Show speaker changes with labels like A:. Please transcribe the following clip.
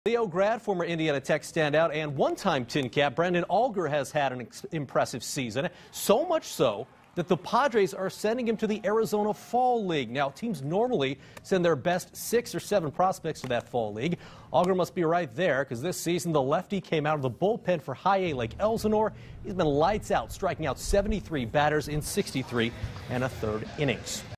A: Leo grad, former Indiana Tech standout, and one-time Tin Cap Brendan Alger has had an impressive season, so much so that the Padres are sending him to the Arizona Fall League. Now, teams normally send their best 6 or 7 prospects to that Fall League. Alger must be right there because this season the lefty came out of the bullpen for High A Lake Elsinore. He's been lights out, striking out 73 batters in 63 and a third innings.